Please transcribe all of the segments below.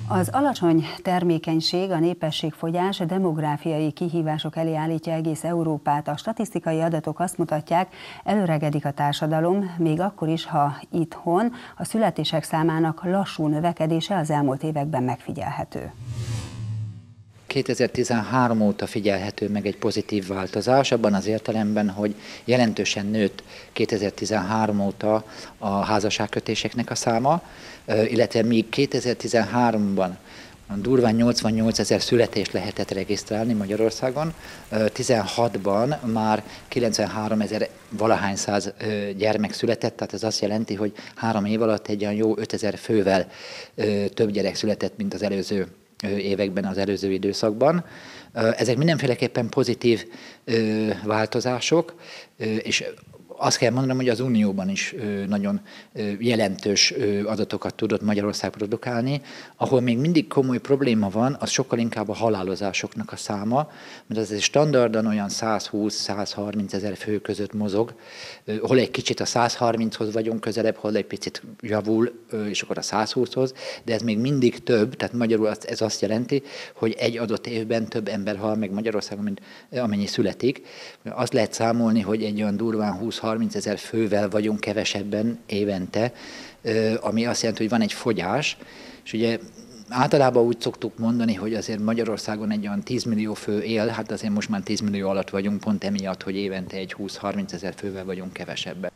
Az alacsony termékenység, a népességfogyás, a demográfiai kihívások elé állítja egész Európát. A statisztikai adatok azt mutatják, előregedik a társadalom, még akkor is, ha itthon a születések számának lassú növekedése az elmúlt években megfigyelhető. 2013 óta figyelhető meg egy pozitív változás, abban az értelemben, hogy jelentősen nőtt 2013 óta a házasságkötéseknek a száma, illetve míg 2013-ban durván 88 000 születést lehetett regisztrálni Magyarországon, 16-ban már 93 000 valahány száz gyermek született, tehát ez azt jelenti, hogy 3 év alatt egy olyan jó 5000 fővel több gyerek született, mint az előző években, az előző időszakban. Ezek mindenféleképpen pozitív változások, és azt kell mondanom, hogy az Unióban is nagyon jelentős adatokat tudott Magyarország produkálni. Ahol még mindig komoly probléma van, az sokkal inkább a halálozásoknak a száma, mert az standardon olyan 120-130 000 fő között mozog, hol egy kicsit a 130-hoz vagyunk közelebb, hol egy picit javul, és akkor a 120-hoz, de ez még mindig több, tehát magyarul ez azt jelenti, hogy egy adott évben több ember hal meg Magyarországon, mint amennyi születik. Azt lehet számolni, hogy egy olyan durván 20-30 000 fővel vagyunk kevesebben évente, ami azt jelenti, hogy van egy fogyás, és ugye általában úgy szoktuk mondani, hogy azért Magyarországon egy olyan 10 millió fő él, hát azért most már 10 millió alatt vagyunk, pont emiatt, hogy évente egy 20-30 000 fővel vagyunk kevesebben.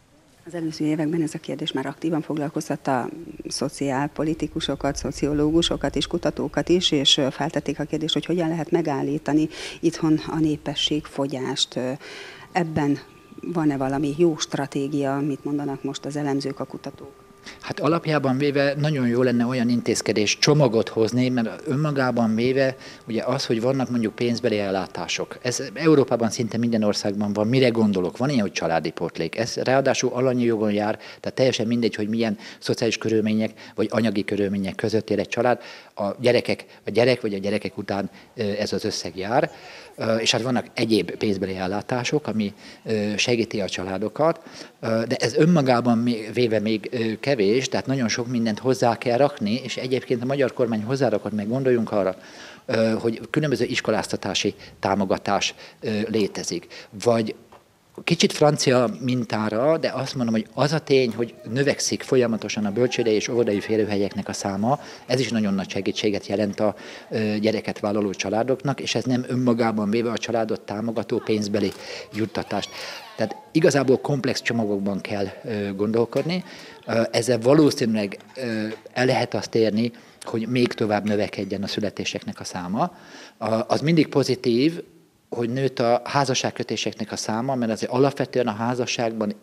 Az előző években ez a kérdés már aktívan foglalkoztatta szociálpolitikusokat, szociológusokat és kutatókat is, és feltették a kérdést, hogy hogyan lehet megállítani itthon a népességfogyást. Ebben van-e valami jó stratégia, mit mondanak most az elemzők, a kutatók? Hát alapjában véve nagyon jó lenne olyan intézkedés csomagot hozni, mert önmagában véve ugye az, hogy vannak mondjuk pénzbeli ellátások. Ez Európában szinte minden országban van. Mire gondolok? Van ilyen, hogy családi pótlék. Ez ráadásul alanyi jogon jár, tehát teljesen mindegy, hogy milyen szociális körülmények vagy anyagi körülmények között él egy család. A gyerek vagy a gyerekek után ez az összeg jár. És hát vannak egyéb pénzbeli ellátások, ami segíti a családokat, de ez önmagában véve még kevés, tehát nagyon sok mindent hozzá kell rakni, és egyébként a magyar kormány hozzárakott, meg gondoljunk arra, hogy különböző iskoláztatási támogatás létezik, vagy kicsit francia mintára, de azt mondom, hogy az a tény, hogy növekszik folyamatosan a bölcsődei és óvodai férőhelyeknek a száma, ez is nagyon nagy segítséget jelent a gyereket vállaló családoknak, és ez nem önmagában véve a családot támogató pénzbeli juttatást. Tehát igazából komplex csomagokban kell gondolkodni, ezzel valószínűleg el lehet azt érni, hogy még tovább növekedjen a születéseknek a száma. Az mindig pozitív, hogy nőtt a házasságkötéseknek a száma, mert azért alapvetően a házasságban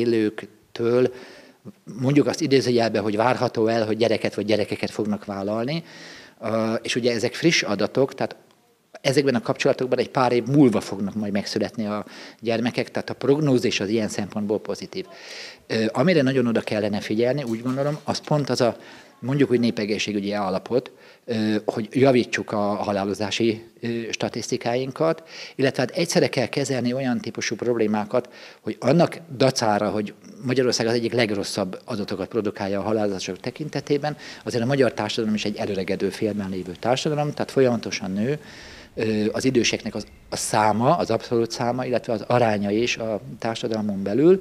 élőktől mondjuk azt idézőjelben, hogy várható el, hogy gyereket vagy gyerekeket fognak vállalni, és ugye ezek friss adatok, tehát ezekben a kapcsolatokban egy pár év múlva fognak majd megszületni a gyermekek, tehát a prognózis az ilyen szempontból pozitív. Amire nagyon oda kellene figyelni, úgy gondolom, az pont az a mondjuk, hogy népegészségügyi állapot, hogy javítsuk a halálozási statisztikáinkat, illetve hát egyszerre kell kezelni olyan típusú problémákat, hogy annak dacára, hogy Magyarország az egyik legrosszabb adatokat produkálja a halálozások tekintetében, azért a magyar társadalom is egy előregedő félben lévő társadalom, tehát folyamatosan nő az időseknek a száma, az abszolút száma, illetve az aránya is a társadalmon belül.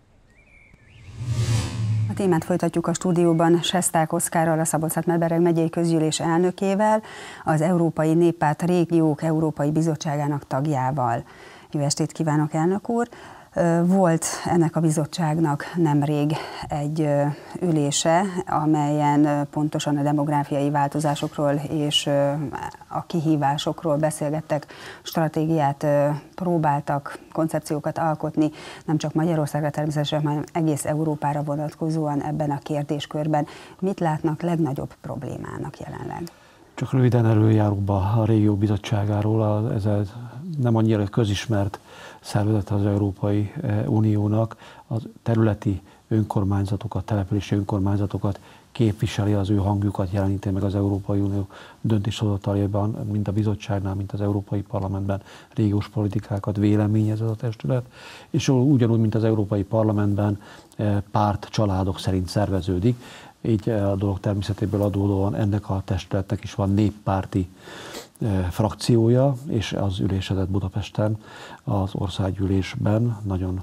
A témát folytatjuk a stúdióban Sesták Oszkárral, a Szabolcs-Szatmár-Bereg megyei közgyűlés elnökével, az Európai Néppárt Régiók Európai Bizottságának tagjával. Jó estét kívánok, elnök úr! Volt ennek a bizottságnak nemrég egy ülése, amelyen pontosan a demográfiai változásokról és a kihívásokról beszélgettek, stratégiát próbáltak, koncepciókat alkotni, nem csak Magyarországra természetesen, hanem egész Európára vonatkozóan ebben a kérdéskörben. Mit látnak legnagyobb problémának jelenleg? Csak röviden előjáróba a Régiók Bizottságáról, ez nem annyira közismert szervezet az Európai Uniónak, az területi önkormányzatokat, települési önkormányzatokat képviseli, az ő hangjukat jeleníti meg az Európai Unió döntéshozatalában, mind a bizottságnál, mint az Európai Parlamentben régiós politikákat véleményez ez a testület, és ugyanúgy, mint az Európai Parlamentben párt, családok szerint szerveződik. Így a dolog természetéből adódóan ennek a testületnek is van néppárti frakciója, és az ülésezett Budapesten az országgyűlésben nagyon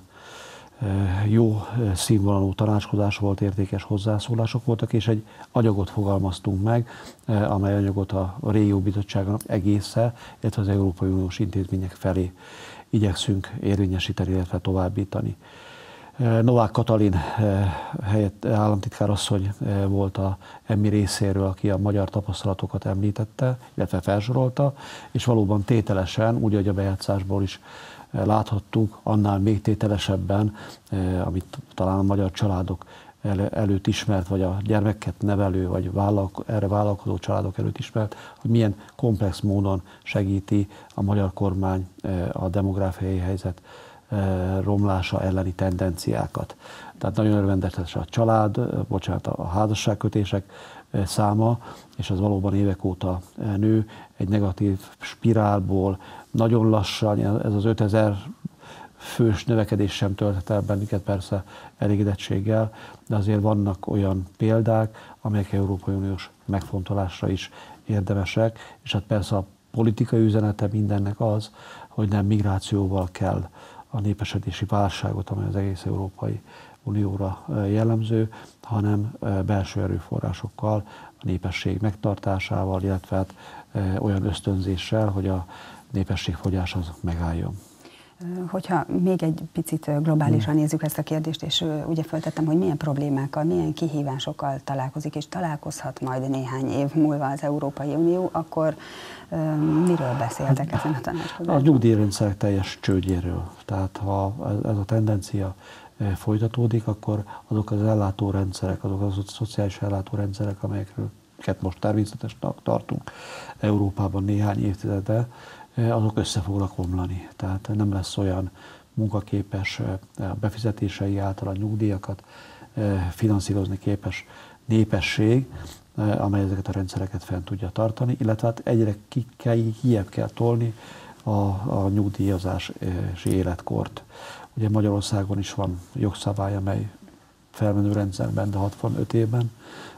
jó színvonalú tanácskozás volt, értékes hozzászólások voltak, és egy anyagot fogalmaztunk meg, amely anyagot a Régiók Bizottságának egésze, illetve az Európai Uniós intézmények felé igyekszünk érvényesíteni, illetve továbbítani. Novák Katalin helyett államtitkárasszony volt a EMMI részéről, aki a magyar tapasztalatokat említette, illetve felsorolta, és valóban tételesen, úgy, hogy a bejátszásból is láthattuk, annál még tételesebben, amit talán a magyar családok előtt ismert, vagy a gyermeket nevelő, vagy erre vállalkozó családok előtt ismert, hogy milyen komplex módon segíti a magyar kormány a demográfiai helyzet romlása elleni tendenciákat. Tehát nagyon örvendetes a a házasságkötések száma, és az valóban évek óta nő, egy negatív spirálból nagyon lassan, ez az 5000 fős növekedés sem tölthet el bennünket persze elégedettséggel, de azért vannak olyan példák, amelyek Európai Uniós megfontolásra is érdemesek, és hát persze a politikai üzenete mindennek az, hogy nem migrációval kell a népesedési válságot, amely az egész Európai Unióra jellemző, hanem belső erőforrásokkal, a népesség megtartásával, illetve hát olyan ösztönzéssel, hogy a népességfogyás az megálljon. Hogyha még egy picit globálisan nézzük ezt a kérdést, és ugye feltettem, hogy milyen problémákkal, milyen kihívásokkal találkozik, és találkozhat majd néhány év múlva az Európai Unió, akkor miről beszéltek ezen a tanácskozáson? A nyugdíjrendszer teljes csődjéről. Tehát ha ez a tendencia folytatódik, akkor azok az ellátórendszerek, azok a szociális ellátórendszerek, amelyeket most természetesnek tartunk Európában néhány évtizede, azok össze fognak omlani. Tehát nem lesz olyan munkaképes, befizetései által a nyugdíjakat finanszírozni képes népesség, amely ezeket a rendszereket fent tudja tartani, illetve hát egyre kijebb kell tolni a nyugdíjazási életkort. Ugye Magyarországon is van jogszabály, amely felmenő rendszerben, de 65 évben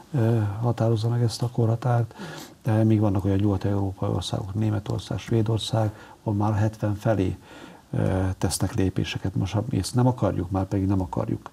határozza meg ezt a korhatárt, de még vannak olyan nyugat-európai országok, Németország, Svédország, ahol már 70 felé tesznek lépéseket. Most ezt nem akarjuk, már pedig nem akarjuk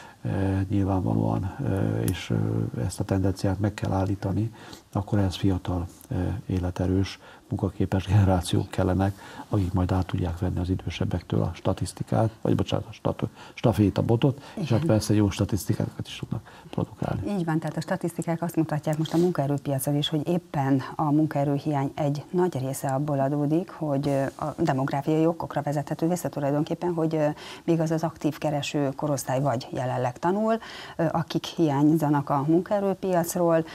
nyilvánvalóan, és ezt a tendenciát meg kell állítani, akkor ehhez fiatal, életerős, munkaképes generációk kellenek, akik majd át tudják venni az idősebbektől a statisztikát, vagy bocsánat, a stafétabotot, és hát persze jó statisztikákat is tudnak produkálni. Így van, tehát a statisztikák azt mutatják most a munkaerőpiacon is, hogy éppen a munkaerőhiány egy nagy része abból adódik, hogy a demográfiai okokra vezethető vissza tulajdonképpen, hogy még az aktív kereső korosztály vagy jelenleg tanul, akik hiányzanak a munkaerőpiacról,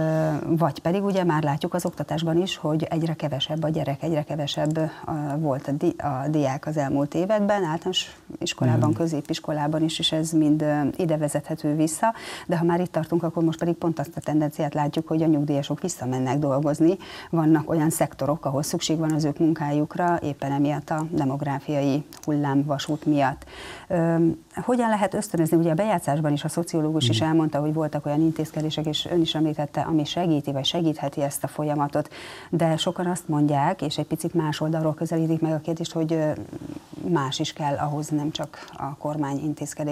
vagy pedig ugye már látjuk az oktatásban is, hogy egyre kevesebb a gyerek, egyre kevesebb volt a diák az elmúlt években, általános iskolában, középiskolában is, és ez mind ide vezethető vissza, de ha már itt tartunk, akkor most pedig pont azt a tendenciát látjuk, hogy a nyugdíjasok visszamennek dolgozni, vannak olyan szektorok, ahol szükség van az ők munkájukra, éppen emiatt a demográfiai hullámvasút miatt. Hogyan lehet ösztönözni? Ugye a bejátszásban is a szociológus is elmondta, hogy voltak olyan intézkedések, és ön is említette, ami segíti, vagy segítheti ezt a folyamatot, de sokan azt mondják, és egy picit más oldalról közelítik meg a kérdést, hogy más is kell ahhoz, nem csak a kormány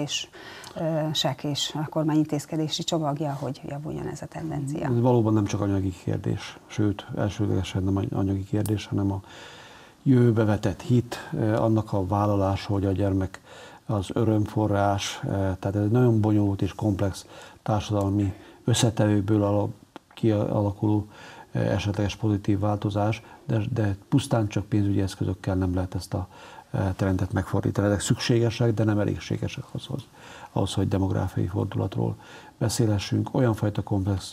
intézkedések és a kormány intézkedési csomagja, hogy javuljon ez a tendencia. Ez valóban nem csak anyagi kérdés, sőt, elsődlegesen nem anyagi kérdés, hanem a jövőbe vetett hit, annak a vállalása, hogy a gyermek az örömforrás, tehát ez egy nagyon bonyolult és komplex társadalmi összetevőkből kialakuló esetleges pozitív változás, de pusztán csak pénzügyi eszközökkel nem lehet ezt a trendet megfordítani. Ezek szükségesek, de nem elégségesek ahhoz, hogy demográfiai fordulatról beszélhessünk. Olyan fajta komplex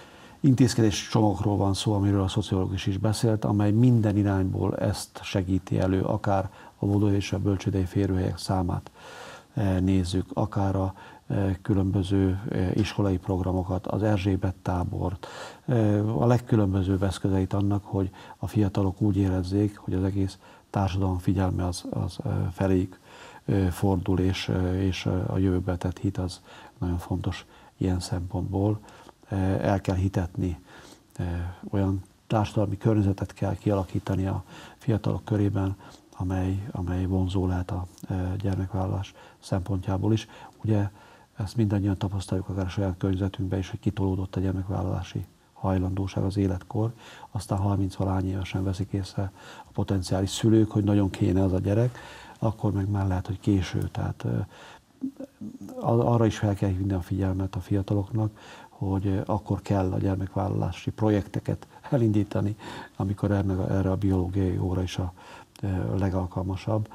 intézkedés csomagokról van szó, amiről a szociológus is beszélt, amely minden irányból ezt segíti elő, akár a óvodai és a bölcsődei férőhelyek számát nézzük, akár a különböző iskolai programokat, az Erzsébet tábort, a legkülönbözőbb eszközeit annak, hogy a fiatalok úgy érezzék, hogy az egész társadalom figyelme az feléjük fordul, és a jövőbe tett hit az nagyon fontos ilyen szempontból. El kell hitetni, olyan társadalmi környezetet kell kialakítani a fiatalok körében, amely vonzó lehet a gyermekvállalás szempontjából is. Ugye ezt mindannyian tapasztaljuk akár a saját környezetünkben is, hogy kitolódott a gyermekvállalási hajlandóság, az életkor, aztán 30-valány évesen veszik észre a potenciális szülők, hogy nagyon kéne az a gyerek, akkor meg már lehet, hogy késő. Tehát arra is fel kell hívni a figyelmet a fiataloknak, hogy akkor kell a gyermekvállalási projekteket elindítani, amikor erre a biológiai óra is a legalkalmasabb.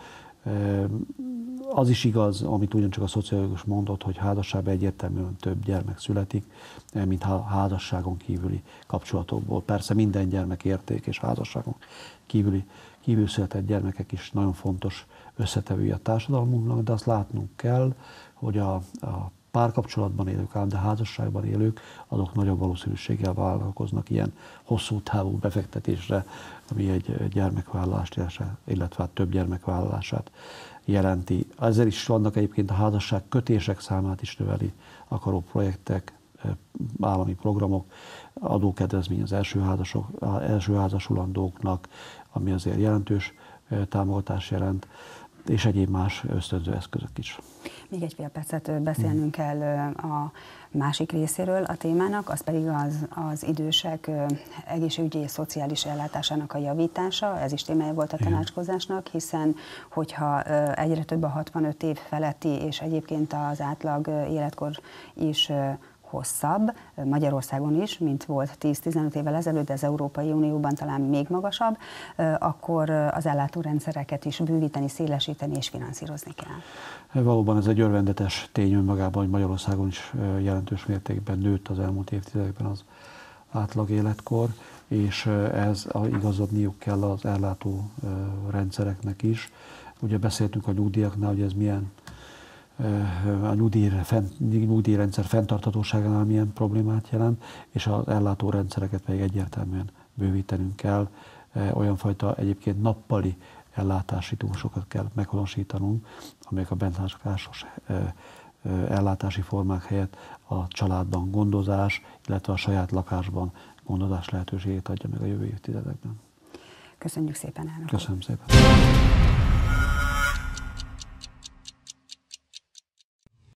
Az is igaz, amit ugyancsak a szociológus mondott, hogy házasságban egyértelműen több gyermek születik, mint házasságon kívüli kapcsolatokból. Persze minden gyermek érték, és házasságon kívül született gyermekek is nagyon fontos összetevői a társadalmunknak, de azt látnunk kell, hogy a párkapcsolatban élők, ám de házasságban élők, azok nagyobb valószínűséggel vállalkoznak ilyen hosszú távú befektetésre, ami egy gyermekvállalást, illetve több gyermekvállalását jelenti. Ezzel is vannak egyébként a házasság kötések számát is növeli akaró projektek, állami programok, adókedvezmény az első házasulandóknak, ami azért jelentős támogatás jelent, és egyéb más ösztönző eszközök is. Még egy fél percet beszélnünk kell a másik részéről a témának, az pedig az idősek egészségügyi és szociális ellátásának a javítása. Ez is témája volt a tanácskozásnak, hiszen hogyha egyre több a 65 év feletti, és egyébként az átlag életkor is hosszabb, Magyarországon is, mint volt 10-15 évvel ezelőtt, de az Európai Unióban talán még magasabb, akkor az ellátórendszereket is bővíteni, szélesíteni és finanszírozni kell. Valóban ez egy örvendetes tény önmagában, hogy Magyarországon is jelentős mértékben nőtt az elmúlt évtizedekben az átlag életkor, és ez igazodniuk kell az ellátó rendszereknek is. Ugye beszéltünk a nyugdíjaknál, hogy ez milyen a nyugdíjrendszer fenntarthatóságánál milyen problémát jelent, és az ellátórendszereket pedig egyértelműen bővítenünk kell. Olyan fajta egyébként nappali ellátási típusokat kell meghonosítanunk, amelyek a bentlátásos ellátási formák helyett a családban gondozás, illetve a saját lakásban gondozás lehetőségét adja meg a jövő évtizedekben. Köszönjük szépen, elnök úr. Köszönöm szépen.